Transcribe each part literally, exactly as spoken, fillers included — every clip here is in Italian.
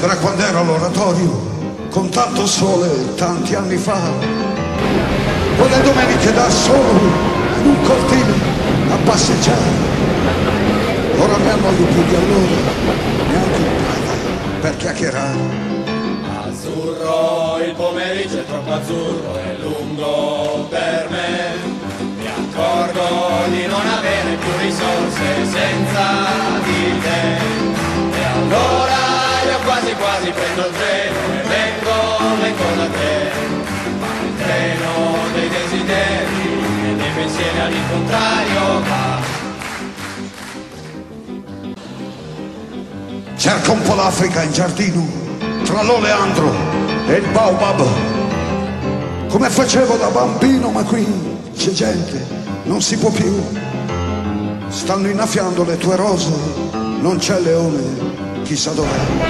Sembra quando ero all'oratorio con tanto sole tanti anni fa, quelle domeniche da solo in un cortile a passeggiare. Ora mi annoio più di allora, neanche un prete per chiacchierare. Azzurro, il pomeriggio è troppo azzurro, è lungo per me. Mi accorgo di non avere più risorse senza di te. E allora io quasi quasi prendo il treno e vengo, vengo da te. Ma il treno dei desideri e dei pensieri all'incontrario va. Cerca un po' l'Africa in giardino, tra l'oleandro e il baobab, come facevo da bambino, ma qui c'è gente, non si può più. Stanno innaffiando le tue rose, non c'è leone, chissà dov'è.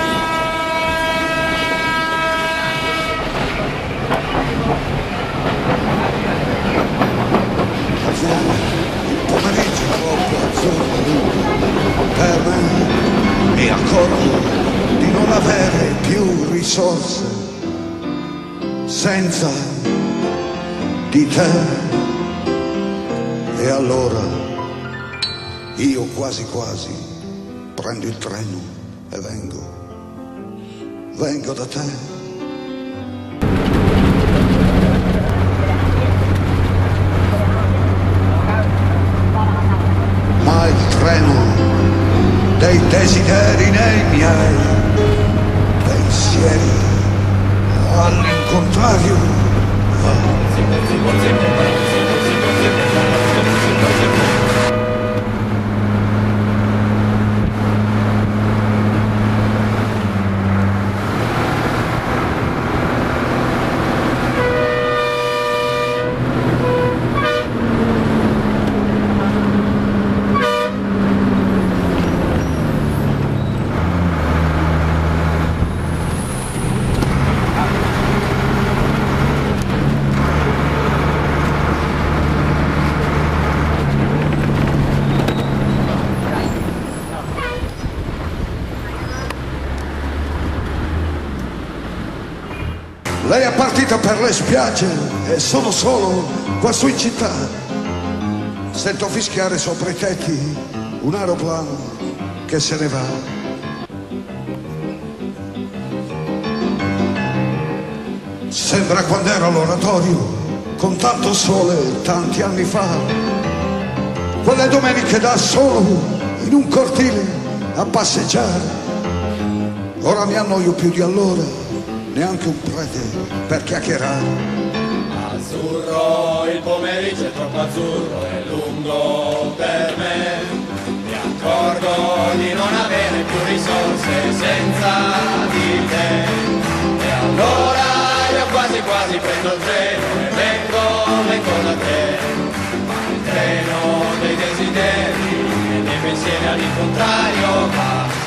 Il pomeriggio è troppo azzurro per me. Mi accorgo di non avere più risorse senza di te. E allora io quasi quasi prendo il treno e vengo, vengo da te. Ma il treno dei desideri nei miei pensieri all'incontrario va. Lei è partita per le spiagge e sono solo qua su in città. Sento fischiare sopra i tetti un aeroplano che se ne va. Sembra quando ero all'oratorio con tanto sole tanti anni fa, quelle domeniche da solo in un cortile a passeggiare. Ora mi annoio più di allora, neanche un prete per chiacchierare. Azzurro, il pomeriggio è troppo azzurro, è lungo per me. Mi accorgo di non avere più risorse senza di te. E allora io quasi quasi prendo il treno e vengo, vengo da te. Ma il treno dei desideri e dei pensieri all'incontrario va.